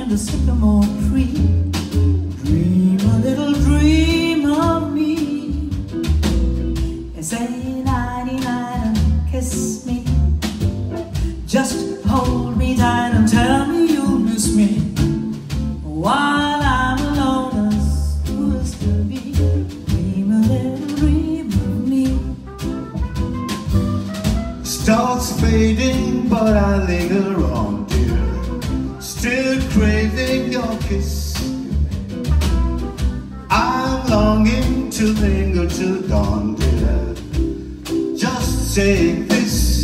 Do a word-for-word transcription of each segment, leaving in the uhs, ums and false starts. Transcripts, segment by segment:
in the sycamore tree. Dream a little dream of me, and say nighty-night and kiss me. Just hold me tight and tell me you'll miss me while I'm alone as who is to be. Dream a little dream of me. Starts fading, but I linger on, dear, still craving your kiss. I'm longing to linger till dawn, dear, just saying this.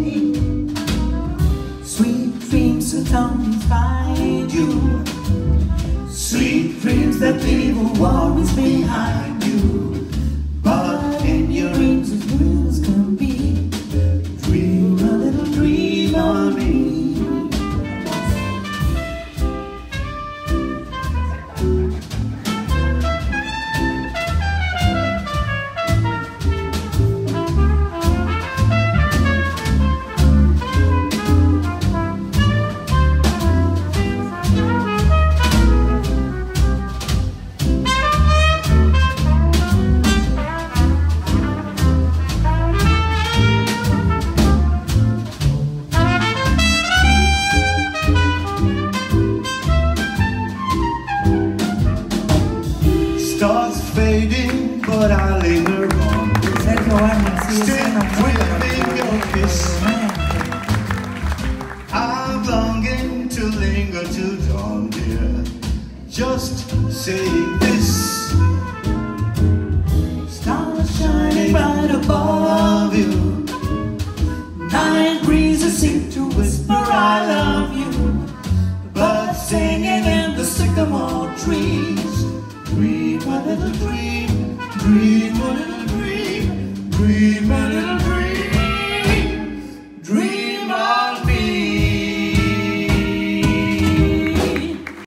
Sweet dreams that don't find you, sweet dreams that leave all worries behind you. But in your dreams as real as can be, dream a little dream of me. Starts fading, but I linger on, still craving your kiss. I'm longing to linger till dawn, dear, just saying this. Stars shining bright above you, night breezes seem to whisper I love you. Birds singing in the sycamore trees. Dream a little dream, dream